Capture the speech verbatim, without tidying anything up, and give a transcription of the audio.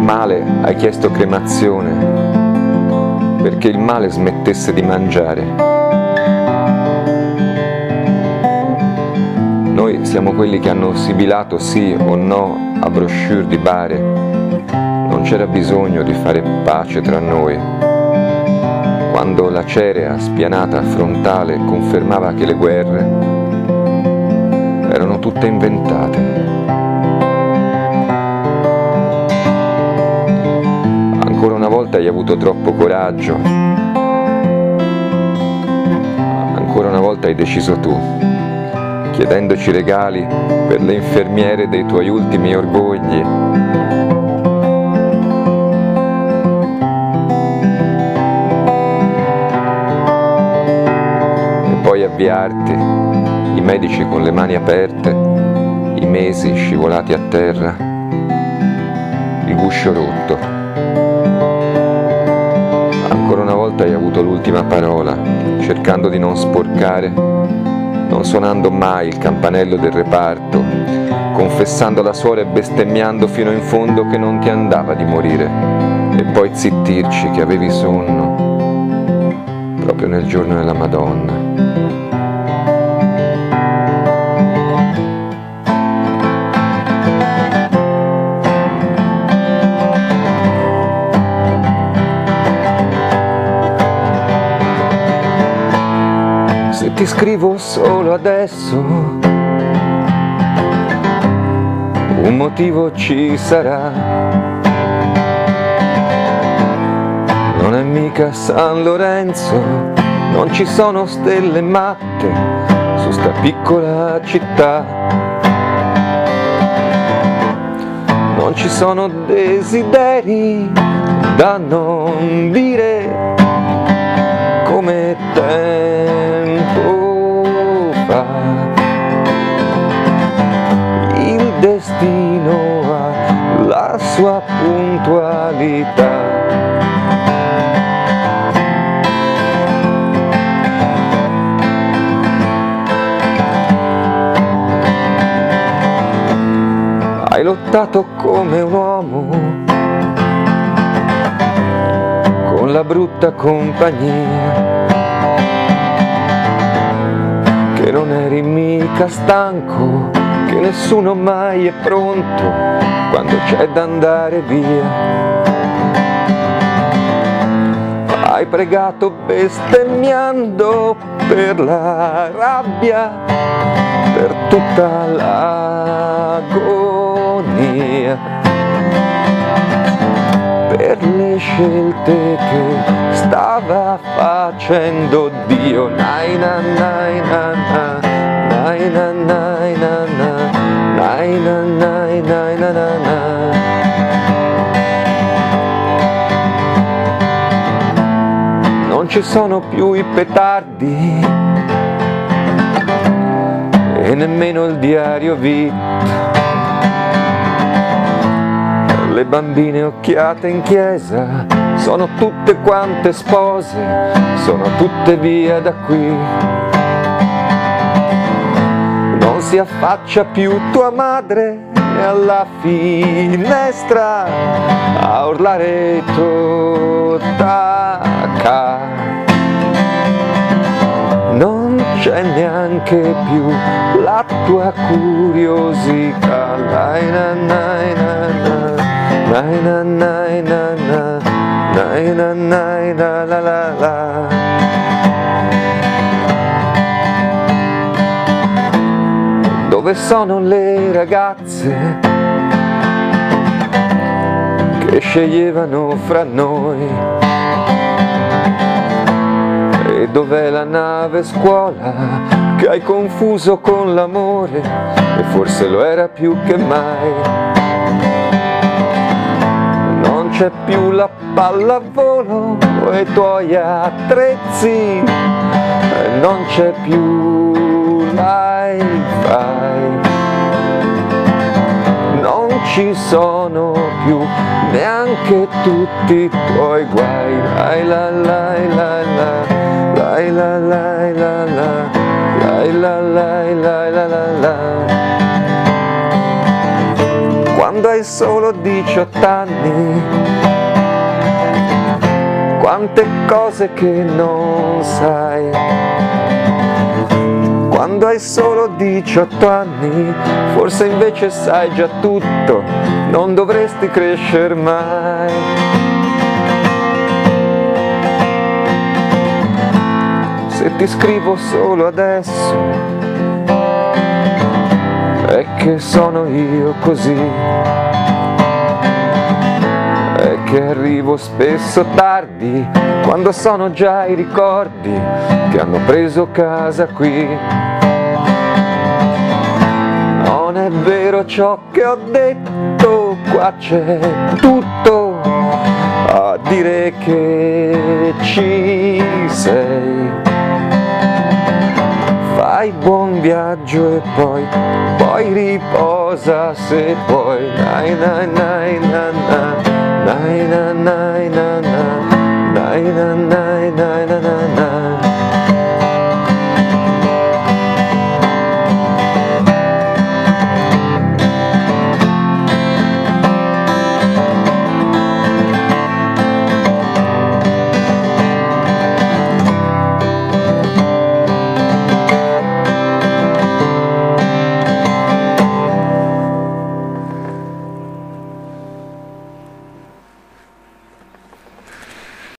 male hai chiesto cremazione perché il male smettesse di mangiare. Noi siamo quelli che hanno sibilato sì o no a brochure di bare. Non c'era bisogno di fare pace tra noi. Quando la cerea spianata frontale confermava che le guerre erano tutte inventate. Ancora una volta hai avuto troppo coraggio. Ancora una volta hai deciso tu, chiedendoci regali per le infermiere dei tuoi ultimi orgogli. E poi avviarti, i medici con le mani aperte, i mesi scivolati a terra, il guscio rotto. Ancora una volta hai avuto l'ultima parola, cercando di non sporcare, non suonando mai il campanello del reparto, confessando alla suora e bestemmiando fino in fondo che non ti andava di morire, e poi zittirci che avevi sonno, proprio nel giorno della Madonna. Se ti scrivo solo adesso, un motivo ci sarà. Non è mica San Lorenzo, non ci sono stelle matte su sta piccola città. Non ci sono desideri da non dire come tempo fa. Il destino ha la sua puntualità. Hai lottato come un uomo con la brutta compagnia, che non eri mica stanco, che nessuno mai è pronto quando c'è da andare via. Hai pregato bestemmiando per la rabbia, per tutta l'agonia, per le scelte che stava facendo Dio. Nai na nai na na, nai na nai na na, nai na nai nai na na na. Non ci sono più i petardi e nemmeno il diario vit. Le bambine occhiate in chiesa sono tutte quante spose, sono tutte via da qui. Non si affaccia più tua madre alla finestra a urlare totaka. Non c'è neanche più la tua curiosità. Nai na nai na na, nai na nai na na, nai na nai na la la la. Dove sono le ragazze che sceglievano fra noi? E dov'è la nave scuola che hai confuso con l'amore? E forse lo era più che mai. Non c'è più la pallavolo e i tuoi attrezzi, e non c'è più l'hi-fi. Non ci sono più neanche tutti i tuoi guai. Lai la lai la la, lai la lai la la, lai la lai la la la la. quando hai solo diciotto anni. Quante cose che non sai, quando hai solo diciotto anni, forse invece sai già tutto, non dovresti crescere mai. Se ti scrivo solo adesso, è che sono io così, è che arrivo spesso tardi, quando sono già i ricordi che hanno preso casa qui. Non è vero ciò che ho detto, qua c'è tutto a dire che ci sei. Fai buon viaggio e poi, poi riposa se puoi. Nai nai nai na na, nai na nai na na, nai na na.